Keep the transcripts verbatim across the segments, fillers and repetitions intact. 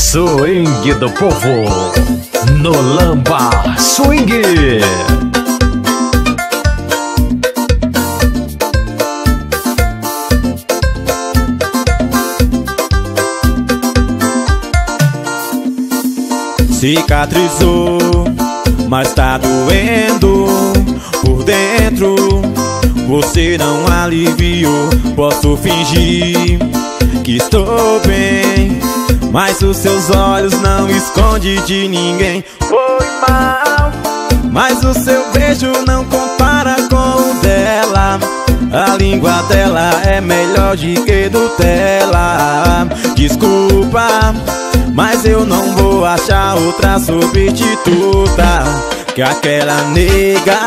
Swing do povo no Lamba Swing. Cicatrizou, mas tá doendo por dentro. Você não aliviou. Posso fingir que estou bem, mas os seus olhos não escondem de ninguém. Foi mal, mas o seu beijo não compara com o dela. A língua dela é melhor de que Nutella. Desculpa, mas eu não vou achar outra substituta que aquela nega.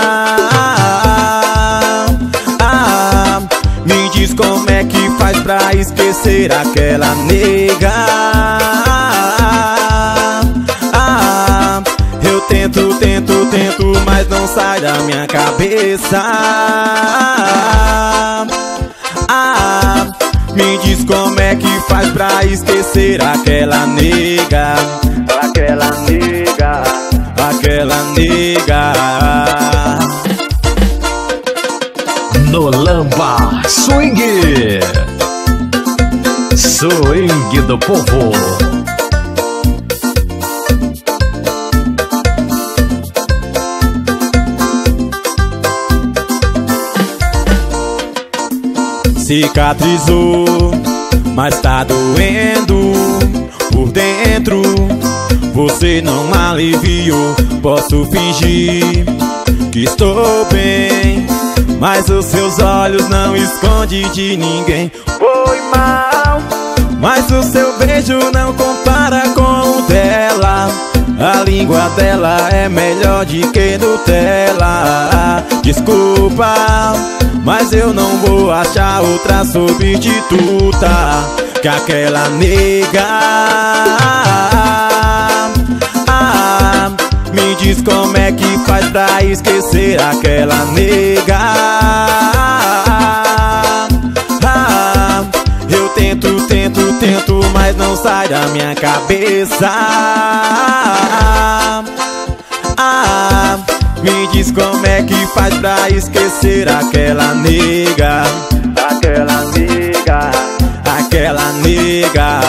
Ah, me diz como é que faz pra esquecer aquela nega. Ah, eu tento, tento, tento, mas não sai da minha cabeça. Ah, me diz como é que faz pra esquecer aquela nega. Aquela nega, aquela nega. No Lamba Swing, Swing do povo. Cicatrizou, mas tá doendo por dentro. Você não aliviou. Posso fingir que estou bem, mas os seus olhos não escondem de ninguém. Foi mal, mas o seu beijo não compara com o dela. A língua dela é melhor de que Nutella. Desculpa, mas eu não vou achar outra substituta que aquela nega. Ah, me diz como é que faz pra esquecer aquela nega. Ah, eu tento, tento, tento, mas não sai da minha cabeça. Ah, me diz como é que faz pra esquecer aquela nega. Aquela nega, aquela nega.